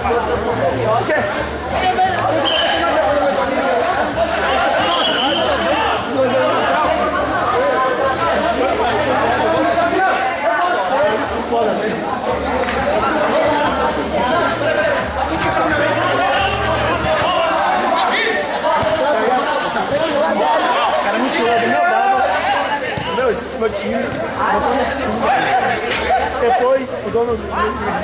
Meu time, botou nesse time. Depois o dono do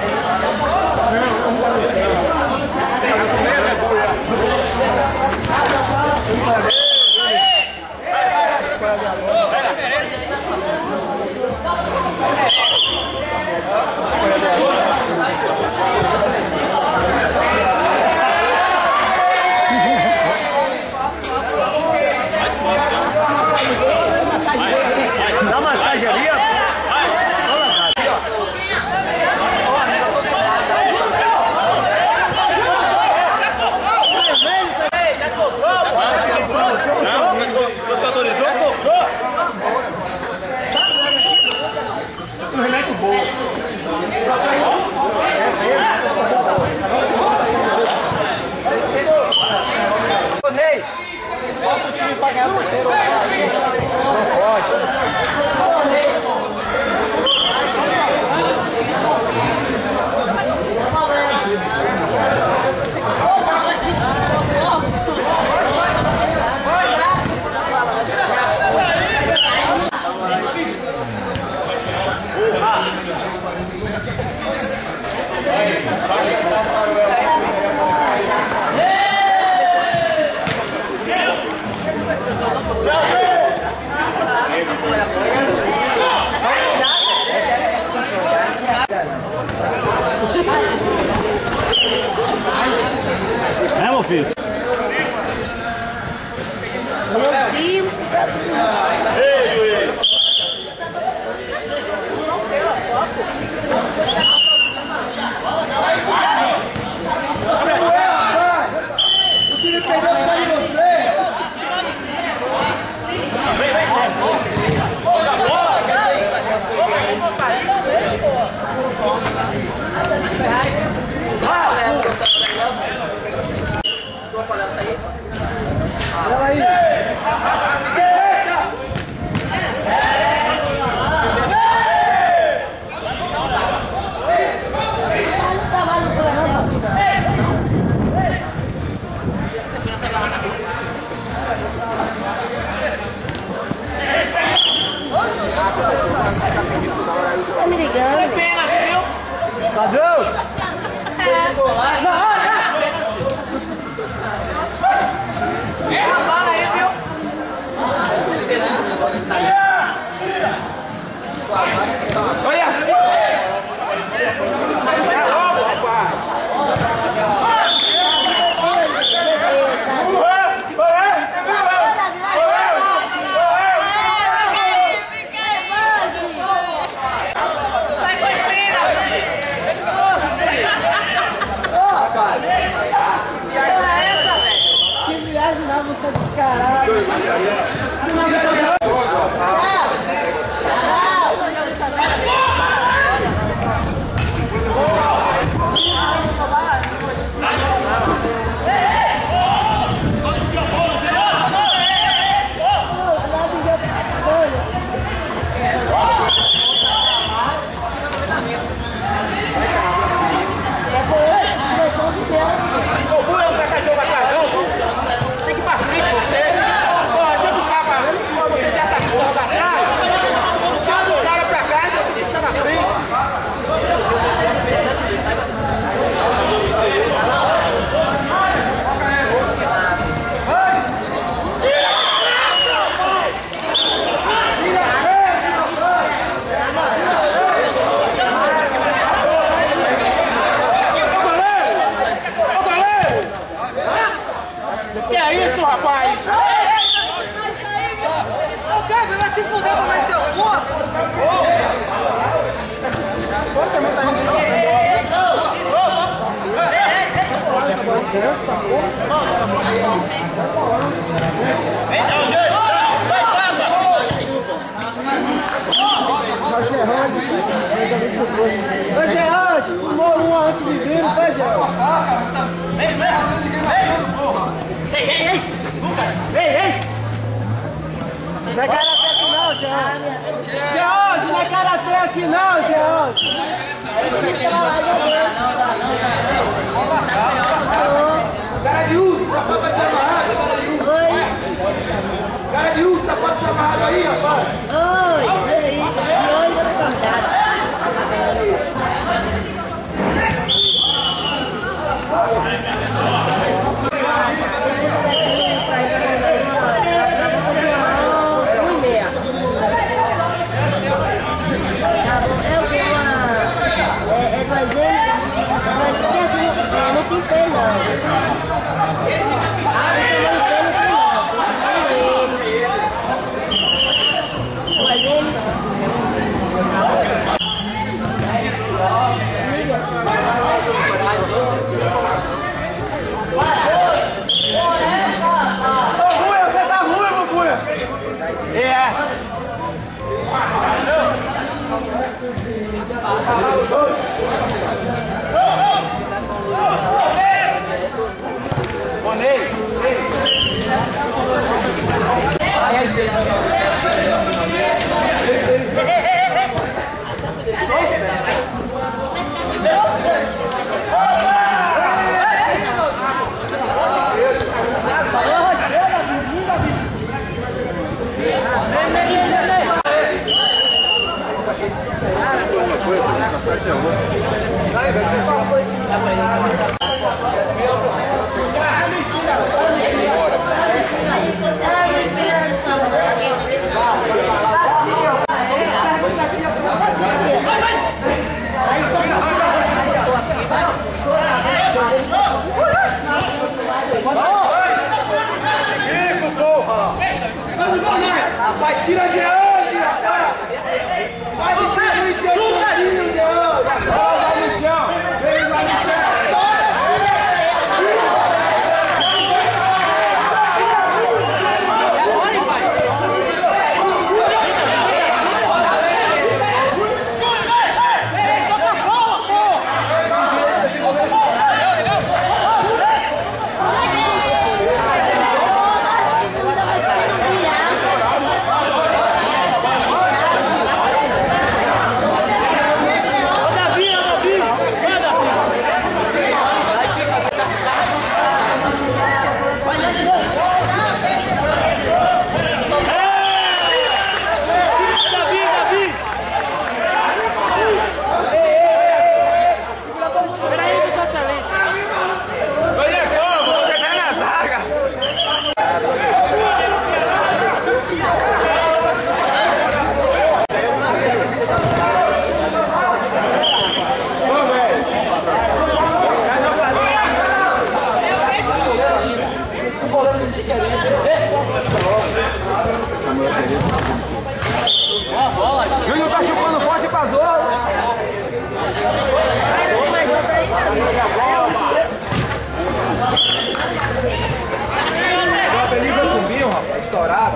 dá massagem ali, ó. Já cobrou? Você autorizou? Já cobrou? O remédio bom. Ney, bota o time pra ganhar o terceiro. Não pode. É, meu filho? Meu Deus, o time perdeu para você! tá me ligando. Foi pênalti, viu? Padrão! Erra a bala aí, viu? Olha! Que viagem lá, você é descarado. Tem que ir pra frente, você. Pô, deixa eu buscar pra você já tá porra pra trás. Tira o cara pra cá e você tem que estar na frente. Que é isso, rapaz? O cara vai se fuder como vai ser o porra. Então, gente! Vai, passa! Ô, Gerard, fumou uma antes de vir, não foi, Gerard? Não é karatê aqui não, George. George, não é karatê aqui não, George. Cara de uso, sapato desamarrado, cara de uso. Oi. Cara de uso, sapato desamarrado aí, rapaz. Oi, peraí. E oi, dona Cordada. Não tem pé não. Mas ele... Bubuia, você tá ruim, Bubuia. É. Bonei. Rapaz, tira a George, rapaz! Vai no chão, vai no chão! Vem lá no chão! Júnior tá chupando forte pra Zola. O Felipe vai comigo, rapaz, estourado.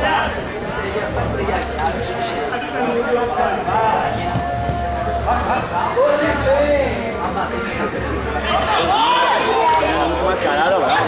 Mascarada, vai.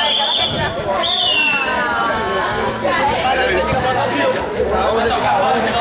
Vamos